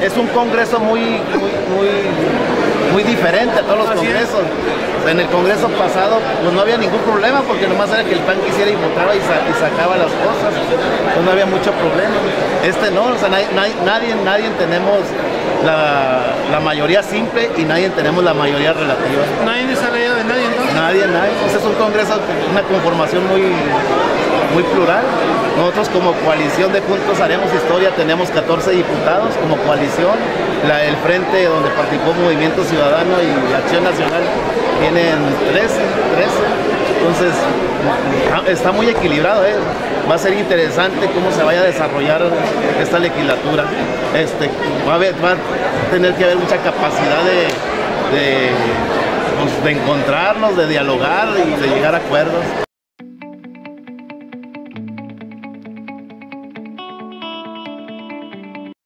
es un congreso muy diferente a todos los congresos. En el congreso pasado pues no había ningún problema porque nomás era que el PAN quisiera y votaba y sacaba las cosas, pues no había mucho problema. Este no, o sea, nadie tenemos la mayoría simple y nadie tenemos la mayoría relativa. ¿Nadie es aliado de nadie entonces? Nadie. Pues es un congreso, una conformación muy plural. Nosotros como coalición de Juntos Haremos Historia tenemos 14 diputados como coalición. El frente donde participó Movimiento Ciudadano y Acción Nacional tienen 13. Entonces está muy equilibrado, ¿eh? Va a ser interesante cómo se vaya a desarrollar esta legislatura. Va a tener que haber mucha capacidad de encontrarnos, de dialogar y de llegar a acuerdos.